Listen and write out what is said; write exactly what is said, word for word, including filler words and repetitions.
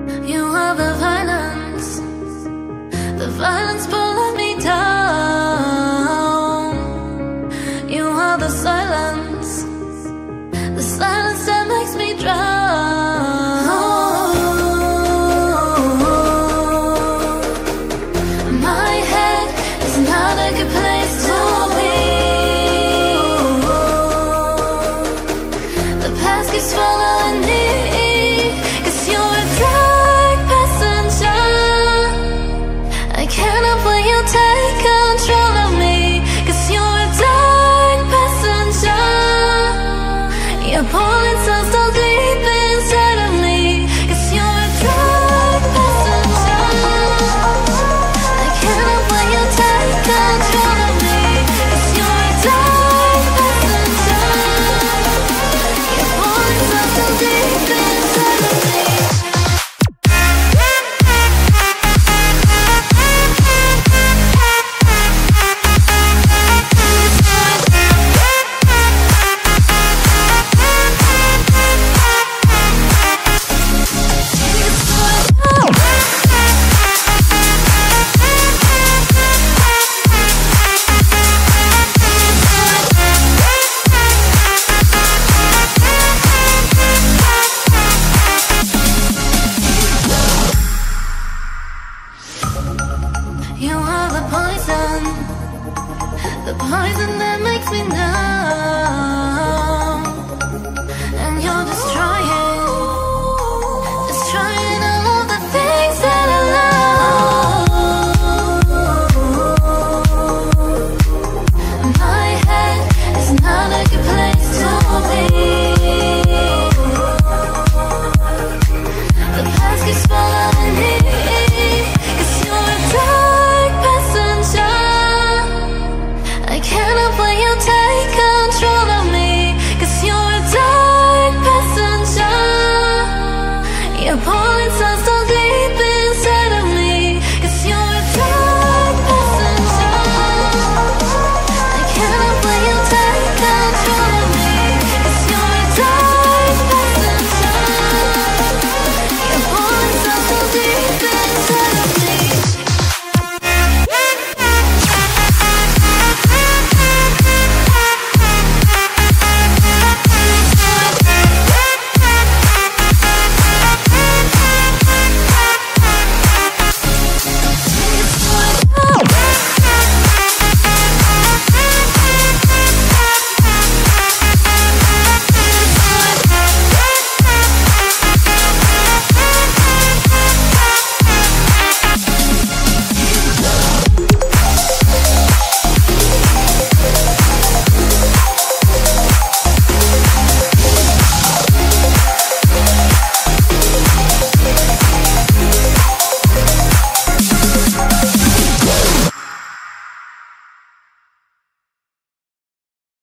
You are the violence, the violence pulling me down. You are the silence, the silence that makes me drown. Oh, my head is not a good place to be. The past keeps following me. Take control of me, 'cause you're a dark passenger. You're pulling so, so deep inside of me, 'cause you're a dark passenger. I can't help when you take control of me, 'cause you're a dark passenger. You're pulling so, so deep inside of me. You are the poison, the poison that makes me numb. And you're destroying, destroying all of the things that I love. My head is not a good place to be. The past keeps following me. I can't help when you take control of me, 'cause you're a dark passenger. You're pulling so, so